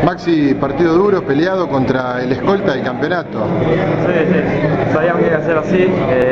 Maxi, partido duro, peleado contra el escolta del campeonato. Sí, sabíamos que iba a ser así.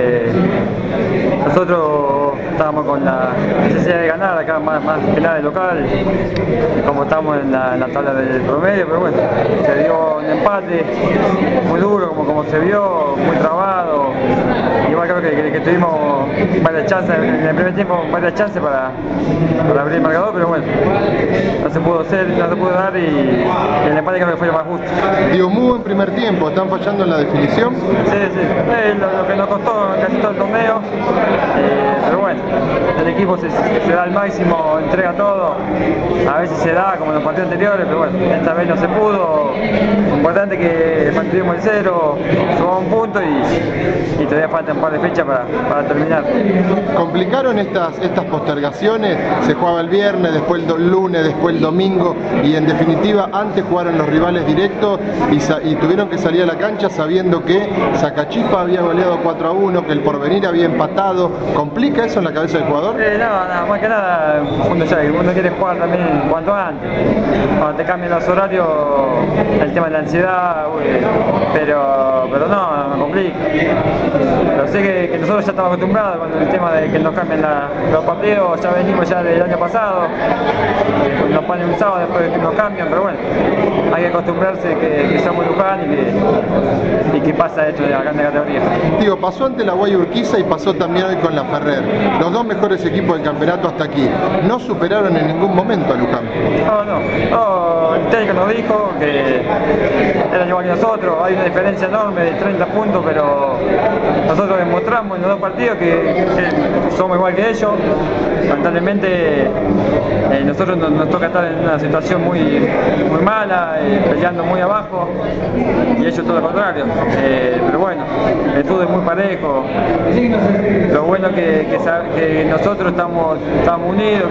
Nosotros estábamos con la necesidad de ganar acá, más que nada de local, como estamos en la tabla del promedio, pero bueno, se dio un empate muy duro, como se vio, muy trabado. Igual creo que tuvimos varias chances en el primer tiempo, varias chances para abrir el marcador, pero bueno, no se pudo hacer, no se pudo dar y el empate creo que fue lo más justo. Digo, muy buen primer tiempo, ¿están fallando en la definición? Sí, lo que nos costó casi todo el torneo, pero bueno, el equipo se da al máximo, entrega todo, a veces se da como en los partidos anteriores, pero bueno, esta vez no se pudo. Lo importante es que mantuvimos el cero, sumamos un punto y todavía falta un par de fechas para terminar. ¿Complicaron estas postergaciones? Se jugaba el viernes, después el lunes, después el domingo y en definitiva antes jugaron los rivales directos y tuvieron que salir a la cancha sabiendo que Zacachispa había goleado 4-1, que el Porvenir había empatado. ¿Complica eso en la cabeza del jugador? No, más que nada, uno quiere jugar también cuanto antes. Cuando te cambian los horarios, el tema de la ansiedad, pero no complica. Pero sé que nosotros ya estamos acostumbrados con el tema de que nos cambian los partidos, ya venimos ya del año pasado, nos ponen un sábado después que nos cambian, pero bueno, hay que acostumbrarse que somos Luján y que pasa esto de la grande categoría. Digo, pasó ante la Guay Urquiza y pasó también hoy con la Ferrer. Los dos mejores equipos del campeonato hasta aquí. ¿No superaron en ningún momento a Luján? No, el técnico nos dijo que era igual que nosotros, hay una diferencia enorme de 30 puntos, pero nosotros demostramos en los dos partidos que somos igual que ellos. Lamentablemente nosotros nos toca estar en una situación muy mala, peleando muy abajo y ellos todo lo contrario, pero bueno, el fútbol es muy parejo. Lo bueno es que nosotros estamos unidos,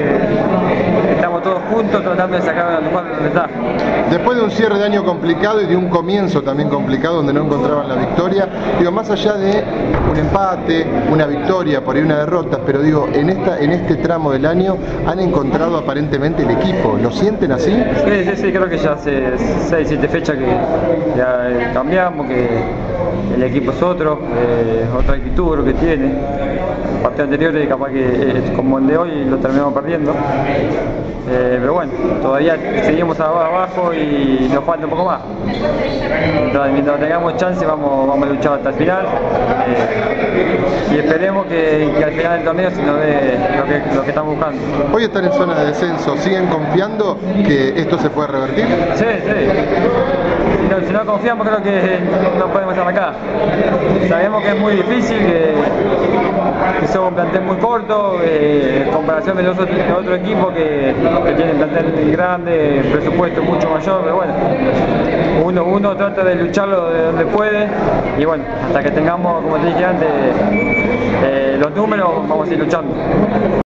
que estamos todos juntos tratando de sacar a Luján donde está. Después de un cierre de año complicado y de un comienzo también complicado donde no encontraban la victoria, digo, más allá de un empate, una victoria, por ahí una derrota, pero digo, en este tramo del año han encontrado aparentemente el equipo. ¿Lo sienten así? Sí, creo que ya hace 6-7 fechas que ya cambiamos, que el equipo es otra actitud lo que tiene. Partidos anteriores capaz que como el de hoy lo terminamos perdiendo, pero bueno, todavía seguimos abajo y nos falta un poco más. Entonces, mientras tengamos chance vamos a luchar hasta el final y esperemos que al final del torneo se nos dé lo que estamos buscando. Hoy están en zona de descenso, ¿siguen confiando que esto se puede revertir? Sí. Si no confiamos creo que no podemos estar acá. Sabemos que es muy difícil, que somos un plantel muy corto, en comparación de los otros equipos que tienen plantel muy grande, presupuesto mucho mayor, pero bueno, uno trata de lucharlo de donde puede y bueno, hasta que tengamos, como te dije antes, los números vamos a ir luchando.